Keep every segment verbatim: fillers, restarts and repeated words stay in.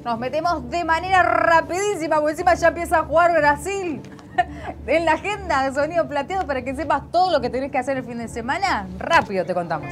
nos metemos de manera rapidísima, porque encima ya empieza a jugar Brasil. En la agenda de Sonido Plateado, para que sepas todo lo que tenés que hacer el fin de semana, rápido te contamos.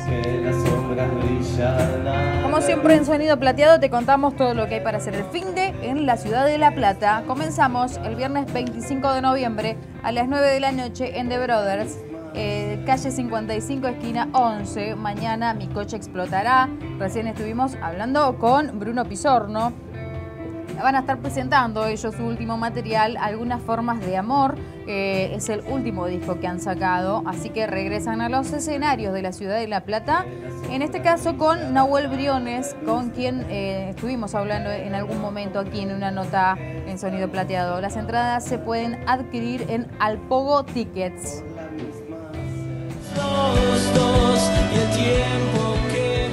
Como siempre en Sonido Plateado te contamos todo lo que hay para hacer el fin de en la ciudad de La Plata. Comenzamos el viernes veinticinco de noviembre a las nueve de la noche en The Brothers, eh, calle cincuenta y cinco, esquina once. Mañana Mi Coche Explotará. Recién estuvimos hablando con Bruno Pisorno. Van a estar presentando ellos su último material, Algunas Formas de Amor. Eh, es el último disco que han sacado, así que regresan a los escenarios de la ciudad de La Plata. En este caso con Nahuel Briones, con quien eh, estuvimos hablando en algún momento aquí en una nota en Sonido Plateado. Las entradas se pueden adquirir en Alpogo Tickets. Los dos y el tiempo que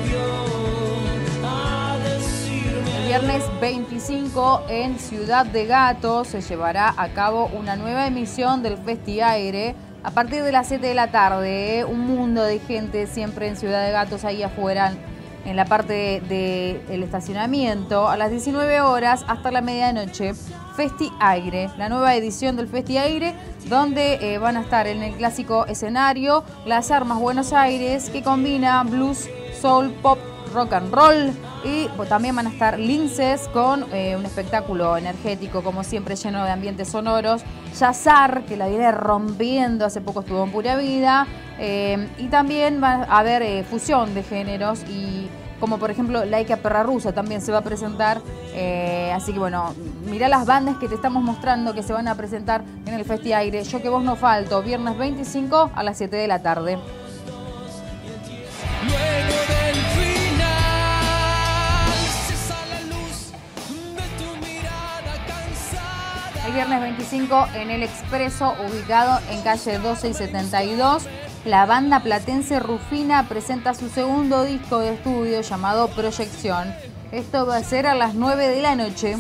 Viernes veinticinco en Ciudad de Gatos se llevará a cabo una nueva emisión del Festi Aire a partir de las siete de la tarde. ¿eh? Un mundo de gente siempre en Ciudad de Gatos, ahí afuera en la parte del de, estacionamiento. A las diecinueve horas hasta la medianoche, Festi Aire, la nueva edición del Festi Aire, donde eh, van a estar en el clásico escenario Las Armas Buenos Aires, que combina blues, soul, pop, rock and roll. Y también van a estar Linces con eh, un espectáculo energético, como siempre, lleno de ambientes sonoros. Yazar, que la viene rompiendo, hace poco estuvo en Pura Vida. Eh, y también va a haber eh, fusión de géneros, y como por ejemplo Laika Perra Rusa también se va a presentar. Eh, así que bueno, mirá las bandas que te estamos mostrando que se van a presentar en el Festi Aire. Yo que vos no falto, viernes veinticinco a las siete de la tarde. El viernes veinticinco en El Expreso, ubicado en calle doce y setenta y dos, la banda platense Rufina presenta su segundo disco de estudio llamado Proyección. Esto va a ser a las nueve de la noche.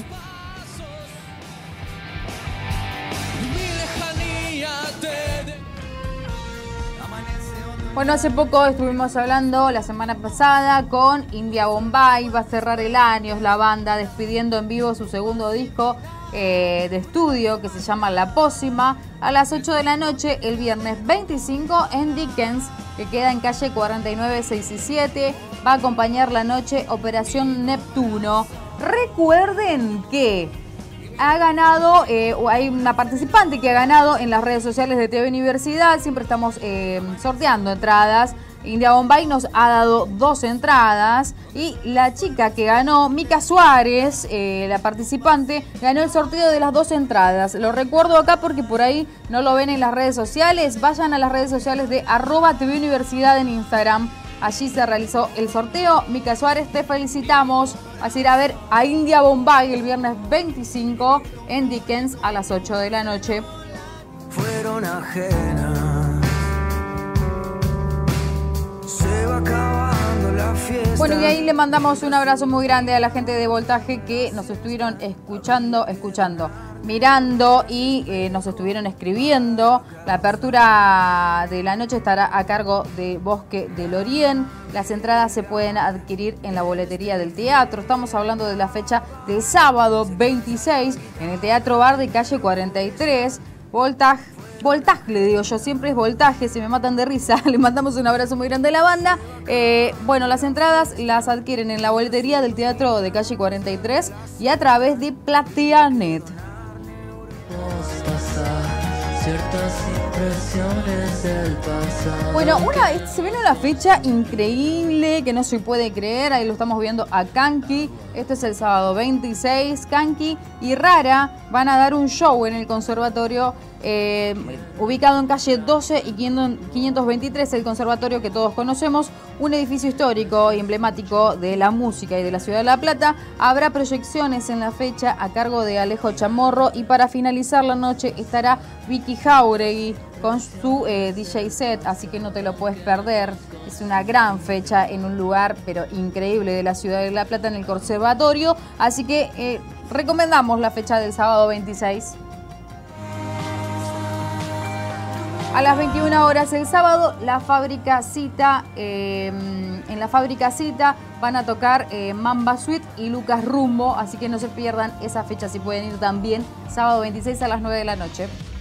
Bueno, hace poco estuvimos hablando la semana pasada con India Bombay. Va a cerrar el año la banda despidiendo en vivo su segundo disco eh, de estudio, que se llama La Pócima, a las ocho de la noche el viernes veinticinco en Dickens, que queda en calle cuarenta y nueve, seis y siete. Va a acompañar la noche Operación Neptuno. Recuerden que ha ganado, eh, hay una participante que ha ganado en las redes sociales de T V Universidad. Siempre estamos eh, sorteando entradas. India Bombay nos ha dado dos entradas, y la chica que ganó, Mica Suárez, eh, la participante, ganó el sorteo de las dos entradas. Lo recuerdo acá porque por ahí no lo ven en las redes sociales. Vayan a las redes sociales de arroba T V Universidad en Instagram. Allí se realizó el sorteo. Mica Suárez, te felicitamos. Vas a ir a ver a India Bombay el viernes veinticinco en Dickens a las ocho de la noche. fueron ajenas. Se va acabando la fiesta. Bueno, y ahí le mandamos un abrazo muy grande a la gente de Voltaje que nos estuvieron escuchando, escuchando, mirando y eh, nos estuvieron escribiendo. La apertura de la noche estará a cargo de Bosque del Orién. Las entradas se pueden adquirir en la boletería del teatro. Estamos hablando de la fecha del sábado veintiséis en el Teatro Bar de calle cuarenta y tres. Voltaje. Voltaje, le digo yo, siempre es Voltaje, se me matan de risa. Le mandamos un abrazo muy grande a la banda. Eh, bueno, las entradas las adquieren en la boletería del Teatro de calle cuarenta y tres y a través de Plateanet. Bueno, una, se viene una fecha increíble que no se puede creer. Ahí lo estamos viendo a Kanki. Este es el sábado veintiséis. Kanki y Rara van a dar un show en el conservatorio eh, ubicado en calle doce y quinientos veintitrés, el conservatorio que todos conocemos, un edificio histórico y emblemático de la música y de la ciudad de La Plata. Habrá proyecciones en la fecha a cargo de Alejo Chamorro y para finalizar la noche estará Vicky Jauregui con su eh, D J set, así que no te lo puedes perder. Es una gran fecha en un lugar pero increíble de la ciudad de La Plata, en el conservatorio, así que eh, recomendamos la fecha del sábado veintiséis. A las veintiuna horas el sábado, la fábrica Cita, eh, en la fábrica Cita van a tocar eh, Mamba Suite y Lucas Rumbo, así que no se pierdan esa fecha si pueden ir también, sábado veintiséis a las nueve de la noche.